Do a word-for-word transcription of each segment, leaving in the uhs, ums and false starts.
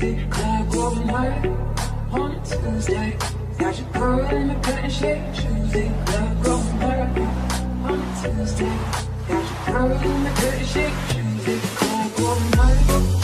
Tuesday, club going hard on a Tuesday. Got your girl in the cut and shake. Tuesday, club going hard on a Tuesday. Got your girl in the cut and shake. Tuesday, club going hard.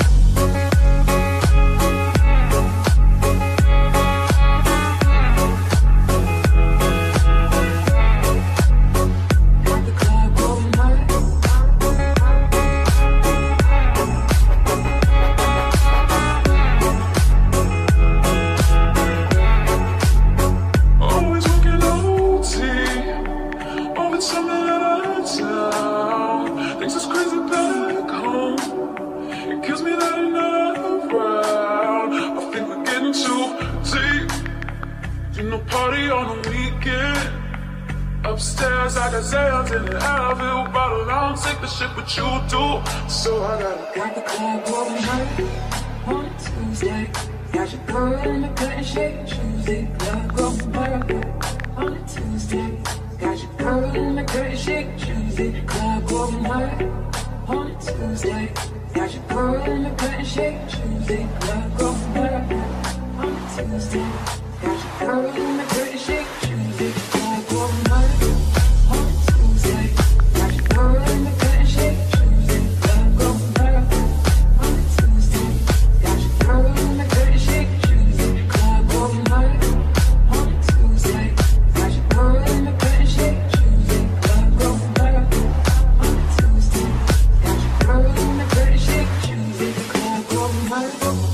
Party on the weekend. Upstairs, I got Zans in the Advil bottle. I don't take the shit, but you do. So I gotta got the club going hard on a Tuesday. Got your girl in the cut and shake. Tuesday, club going hard on a Tuesday. Got your girl in the cut and shake. Tuesday, club going hard on a Tuesday. Got your girl in the cut and shake. Tuesday, club going hard on a Tuesday. Got your girl in the cut and shake. Tuesday, club going hard on a Tuesday. Got your girl in the cut and shake. Tuesday, club going hard on a Tuesday. Got your girl in the cut and shake. Tuesday, club going hard on a Tuesday. Got your girl in the cut and shake. Tuesday, club going hard on a Tuesday. Got your girl in the cut and shake. Tuesday, club going hard.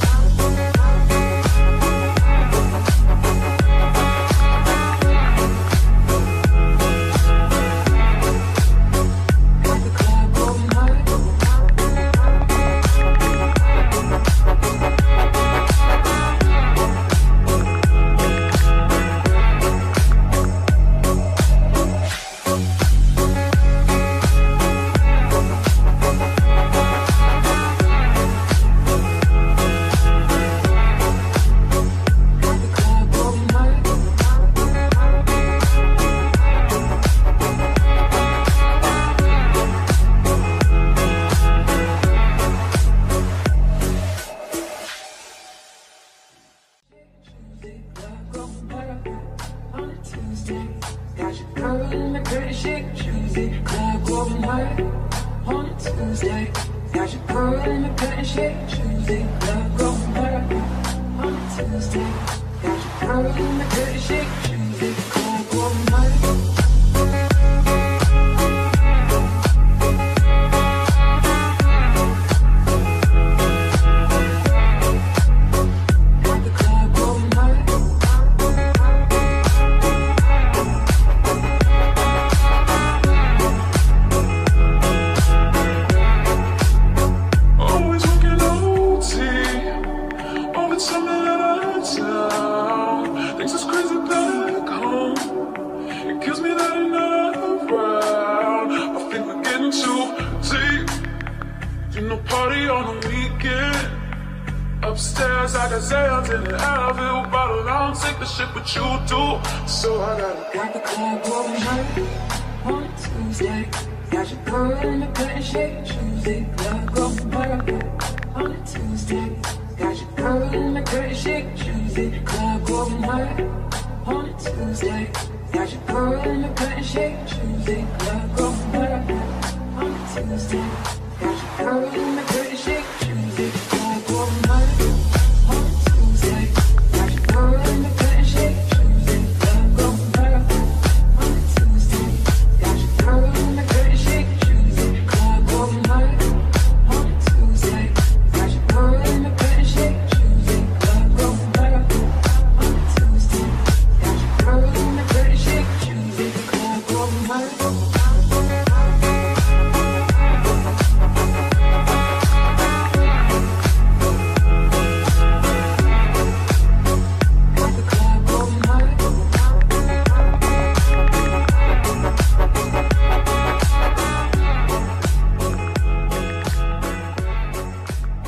Got your girl in the cut and shake. Tuesday, club going hard on a Tuesday. Got your girl in the cut and shake. Tuesday, club going hard on a Tuesday. Got your girl in the cut and shake. Tuesday, club going hard. Party on the weekend. Upstairs, I got Zans in the Advil bottle. I don't take the shit, but you do. So I gotta got the club going hard on a Tuesday. Got your girl in the cut and shake. Tuesday, club going hard on a Tuesday. Got your girl in the cut and shake. Tuesday, club going hard on a Tuesday. Got your girl in the cut and shake. Tuesday, club going hard on a Tuesday. Got your girl in the cut.